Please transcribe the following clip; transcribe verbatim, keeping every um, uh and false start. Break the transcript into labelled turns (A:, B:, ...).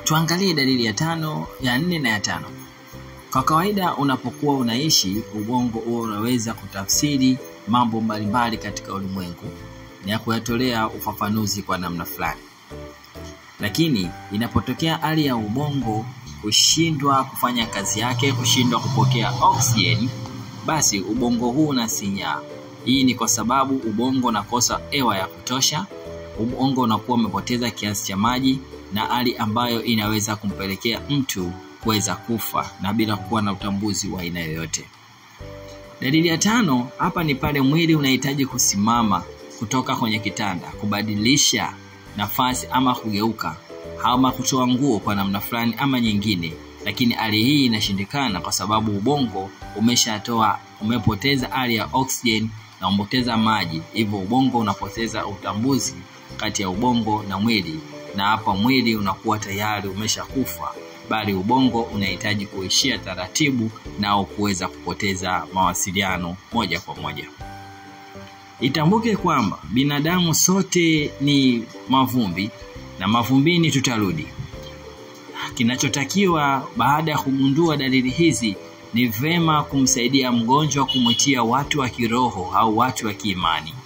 A: Tuangalie dalili ya tano, ya nne na ya tano. Kwa kawaida unapokuwa unaishi, ubongo huo unaweza kutafsiri mambo mbalimbali katika ulimwengu na kuyatolea ufafanuzi kwa namna fulani. Lakini inapotokea hali ya ubongo kushindwa kufanya kazi yake, kushindwa kupokea oksijeni, basi ubongo huu unasinyaa. Hii ni kwa sababu ubongo unakosa hewa ya kutosha, ubongo unakuwa umepoteza kiasi cha maji, na hali ambayo inaweza kumpelekea mtu kuweza kufa na bila kuwa na utambuzi wa aina yoyote. Dalili ya tano, hapa ni pale mwili unahitaji kusimama kutoka kwenye kitanda, kubadilisha nafasi ama kugeuka, ama kutoa nguo kwa namna fulani ama nyingine, lakini hali hii inashindikana kwa sababu ubongo umeshatoa, umepoteza hali ya oxygen na umepoteza maji. Hivyo ubongo unapoteza utambuzi kati ya ubongo na mwili, na hapa mwili unakuwa tayari umeshakufa, bali ubongo unahitaji kuishia taratibu na kuweza kupoteza mawasiliano moja kwa moja. Itambuke kwamba binadamu sote ni mavumbi na mavumbini tutarudi. Kinachotakiwa baada ya kugundua dalili hizi ni vema kumsaidia mgonjwa, kumwitia watu wa kiroho au watu wa kiimani.